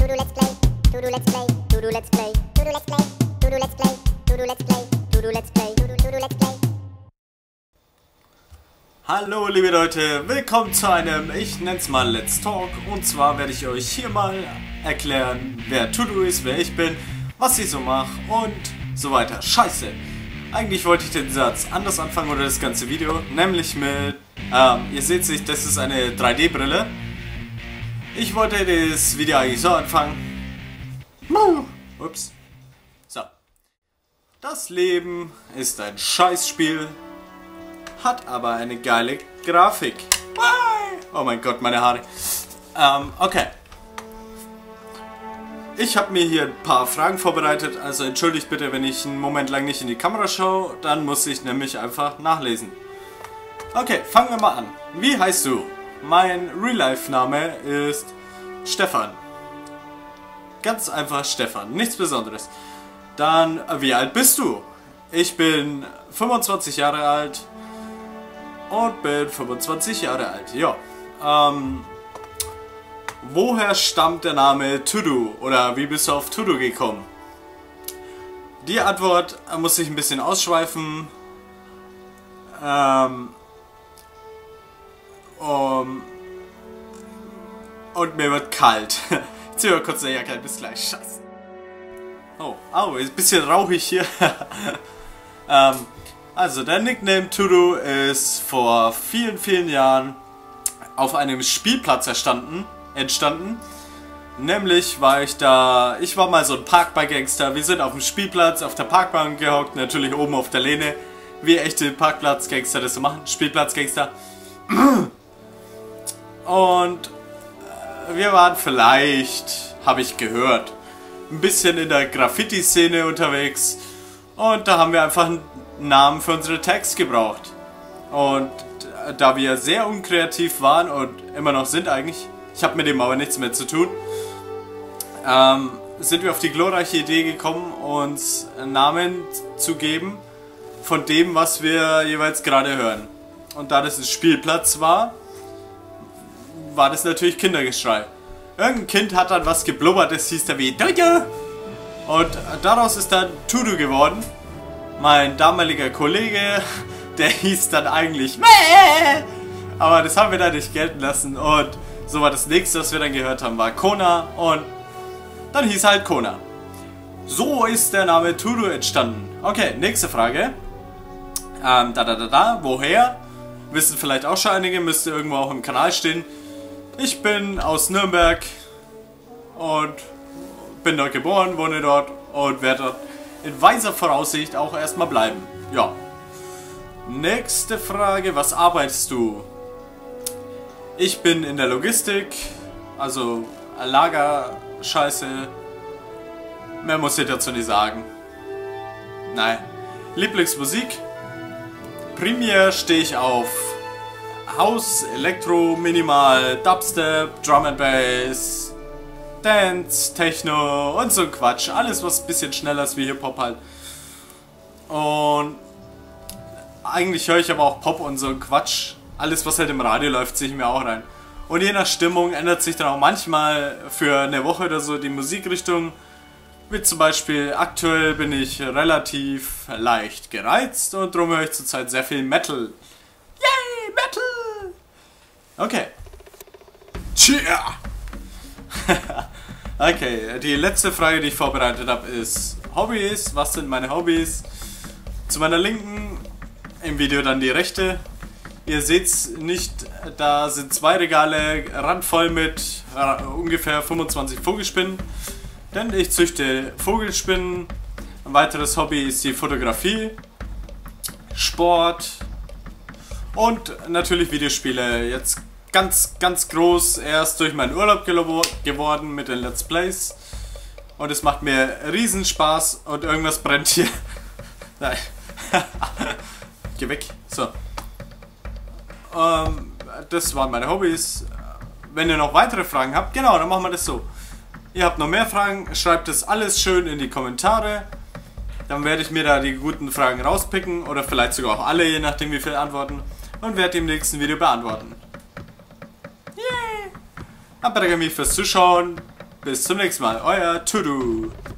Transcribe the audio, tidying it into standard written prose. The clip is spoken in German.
To do let's play. To do let's play. To do let's play. To do let's play. To do let's play. To do let's play. To do let's play. To do let's play. Hallo liebe Leute, willkommen zu einem, ich nenn's mal Let's Talk. Und zwar werde ich euch hier mal erklären, wer Tudu ist, wer ich bin, was ich so mache und so weiter. Scheiße! Eigentlich wollte ich den Satz anders anfangen oder das ganze Video, nämlich mit, ihr seht sich, das ist eine 3D-Brille. Ich wollte das Video eigentlich so anfangen. Ups. So. Das Leben ist ein Scheißspiel, hat aber eine geile Grafik. Oh mein Gott, meine Haare. Okay. Ich habe mir hier ein paar Fragen vorbereitet, also entschuldigt bitte, wenn ich einen Moment lang nicht in die Kamera schaue, dann muss ich nämlich einfach nachlesen. Okay, fangen wir mal an. Wie heißt du? Mein Real-Life-Name ist Stefan. Ganz einfach Stefan, nichts Besonderes. Dann, wie alt bist du? Ich bin 25 Jahre alt und bin 25 Jahre alt, ja. Woher stammt der Name Tudu? Oder wie bist du auf Tudu gekommen? Die Antwort muss ich ein bisschen ausschweifen. Und mir wird kalt. Ich zieh mal kurz eine Jacke, bis gleich. Scheiße. Oh, ist ein bisschen rauchig hier. Also, der Nickname Tudu ist vor vielen, vielen Jahren auf einem Spielplatz entstanden. Nämlich war ich war mal so ein Parkbank-Gangster. Wir sind auf dem Spielplatz, auf der Parkbank gehockt, natürlich oben auf der Lehne, wie echte Parkplatz-Gangster das so machen, Spielplatz-Gangster. Und wir waren vielleicht, habe ich gehört, ein bisschen in der Graffiti-Szene unterwegs. Und da haben wir einfach einen Namen für unsere Tags gebraucht. Und da wir sehr unkreativ waren und immer noch sind eigentlich, ich habe mit dem aber nichts mehr zu tun, sind wir auf die glorreiche Idee gekommen, uns Namen zu geben von dem, was wir jeweils gerade hören. Und da das ein Spielplatz war das natürlich Kindergeschrei. Irgendein Kind hat dann was geblubbert, das hieß da wie Tudu. Und daraus ist dann Tudu geworden. Mein damaliger Kollege, der hieß dann eigentlich Mäh! Aber das haben wir dann nicht gelten lassen und so war das nächste, was wir dann gehört haben, war Kona und dann hieß halt Kona. So ist der Name Tudu entstanden. Okay, nächste Frage. Woher? Wissen vielleicht auch schon einige, müsste irgendwo auch im Kanal stehen. Ich bin aus Nürnberg und bin dort geboren, wohne dort und werde dort in weiser Voraussicht auch erstmal bleiben. Ja. Nächste Frage, was arbeitest du? Ich bin in der Logistik, also Lagerscheiße. Mehr muss ich dazu nicht sagen. Nein. Lieblingsmusik? Primär stehe ich auf House, Elektro, Minimal, Dubstep, Drum and Bass, Dance, Techno und so ein Quatsch. Alles, was ein bisschen schneller ist wie Hip-Hop halt. Und eigentlich höre ich aber auch Pop und so ein Quatsch. Alles, was halt im Radio läuft, ziehe ich mir auch rein. Und je nach Stimmung ändert sich dann auch manchmal für eine Woche oder so die Musikrichtung. Wie zum Beispiel, aktuell bin ich relativ leicht gereizt und darum höre ich zurzeit sehr viel Metal. Yay, Metal! Okay. Cheer! Okay, die letzte Frage, die ich vorbereitet habe, ist Hobbys. Was sind meine Hobbys? Zu meiner Linken im Video dann die rechte. Ihr seht's nicht, da sind zwei Regale randvoll mit ungefähr 25 Vogelspinnen. Denn ich züchte Vogelspinnen. Ein weiteres Hobby ist die Fotografie, Sport und natürlich Videospiele. Jetzt ganz groß erst durch meinen Urlaub geworden mit den Let's Plays. Und es macht mir riesen Spaß und irgendwas brennt hier. Nein. Geh weg. So. Das waren meine Hobbys. Wenn ihr noch weitere Fragen habt, genau, dann machen wir das so. Ihr habt noch mehr Fragen, schreibt das alles schön in die Kommentare. Dann werde ich mir da die guten Fragen rauspicken oder vielleicht sogar auch alle, je nachdem wie viele antworten. Und werde die im nächsten Video beantworten. Yay! Dann bedanke ich mich fürs Zuschauen. bis zum nächsten Mal. Euer Tudu.